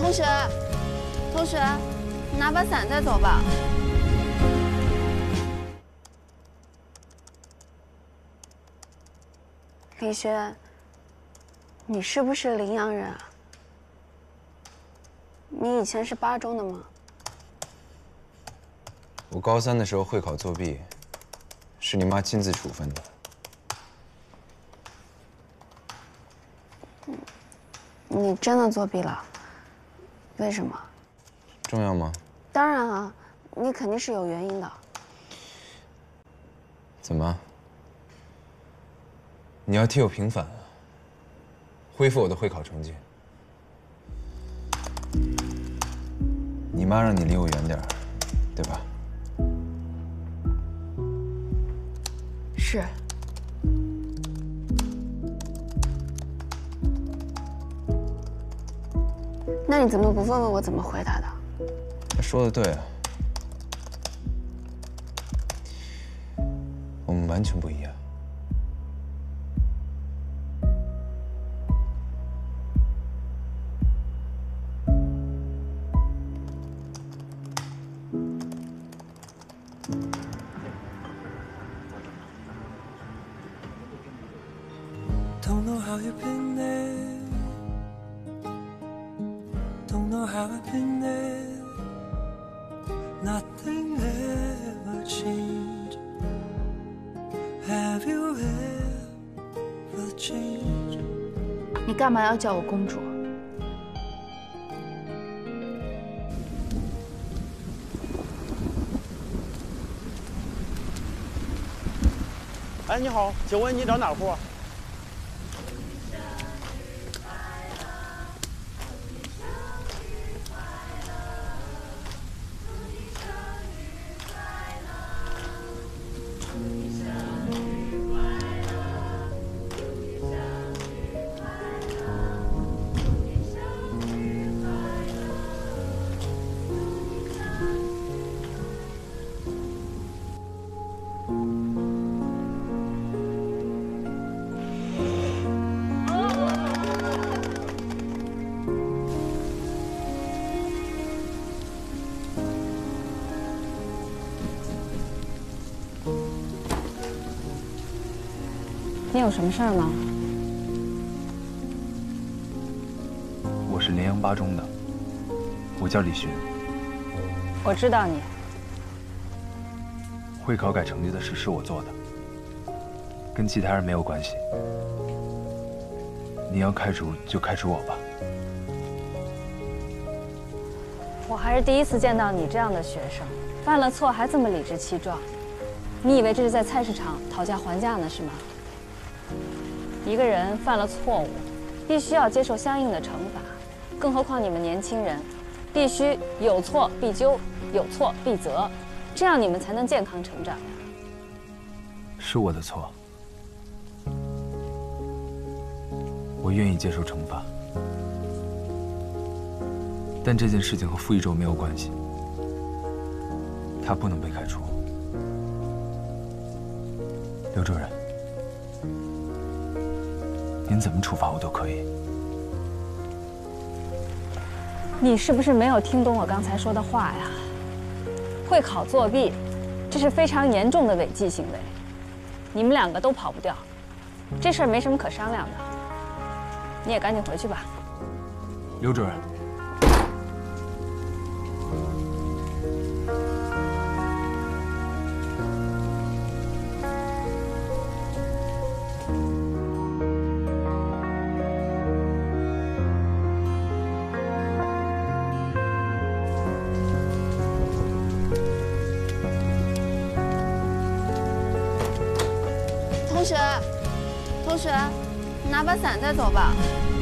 同学，同学，拿把伞再走吧。李轩，你是不是临阳人啊？你以前是8中的吗？ 我高3的时候会考作弊，是你妈亲自处分的。 你真的作弊了？为什么？ 重要吗？ 当然啊，你肯定是有原因的。 怎么？你要替我平反啊？恢复我的会考成绩？你妈让你离我远点儿，对吧？ 是。那你怎么不问问我怎么回答的？ 他说的对啊，我们完全不一样。 Don't know how you've been there. Don't know how I've been there. Nothing ever changed. Have you ever changed? 你干嘛要叫我公主？ 哎，你好，请问你找哪户？ 你有什么事儿吗？ 我是联阳8中的，我叫李寻。 我知道你。 会考改成绩的事是我做的，跟其他人没有关系。你要开除就开除我吧。 我还是第一次见到你这样的学生，犯了错还这么理直气壮。你以为这是在菜市场讨价还价呢，是吗？一个人犯了错误，必须要接受相应的惩罚，更何况你们年轻人，必须有错必纠，有错必责，这样你们才能健康成长呀。 是我的错，我愿意接受惩罚，但这件事情和傅一舟没有关系，他不能被开除。刘主任，您怎么处罚我都可以。 你是不是没有听懂我刚才说的话呀？会考作弊，这是非常严重的违纪行为，你们2个都跑不掉，这事儿没什么可商量的。你也赶紧回去吧。 刘主任， 同学，拿把伞再走吧。